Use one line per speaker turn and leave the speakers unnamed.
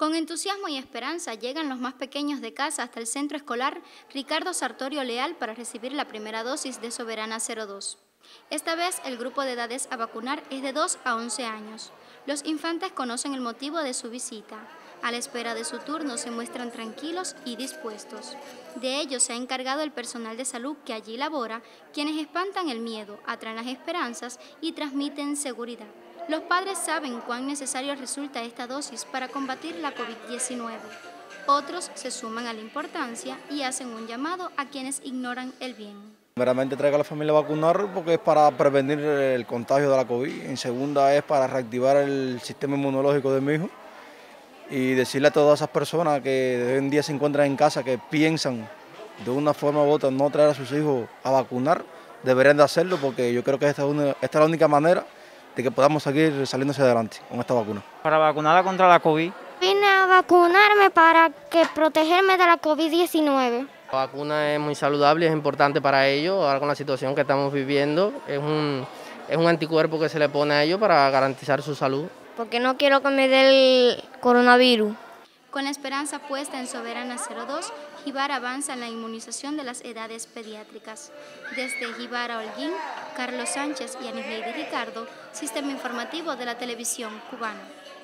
Con entusiasmo y esperanza llegan los más pequeños de casa hasta el centro escolar Ricardo Sartorio Leal para recibir la primera dosis de Soberana 02. Esta vez el grupo de edades a vacunar es de 2 a 11 años. Los infantes conocen el motivo de su visita. A la espera de su turno se muestran tranquilos y dispuestos. De ello se ha encargado el personal de salud que allí labora, quienes espantan el miedo, atraen las esperanzas y transmiten seguridad. Los padres saben cuán necesario resulta esta dosis para combatir la COVID-19. Otros se suman a la importancia y hacen un llamado a quienes ignoran el bien.
Primeramente traigo a la familia a vacunar porque es para prevenir el contagio de la COVID. En segunda es para reactivar el sistema inmunológico de mi hijo y decirle a todas esas personas que hoy en día se encuentran en casa, que piensan de una forma u otra no traer a sus hijos a vacunar, deberían de hacerlo porque yo creo que esta es la única manera de que podamos seguir saliendo hacia adelante con esta vacuna.
Para vacunarla contra la COVID.
Vine a vacunarme para protegerme de la COVID-19.
La vacuna es muy saludable y es importante para ellos. Ahora con la situación que estamos viviendo, es un anticuerpo que se le pone a ellos para garantizar su salud.
Porque no quiero que me dé el coronavirus.
Con la esperanza puesta en Soberana 02, Jibara avanza en la inmunización de las edades pediátricas. Desde Jibara Holguín, Carlos Sánchez y Anislady Ricardo, Sistema Informativo de la Televisión Cubana.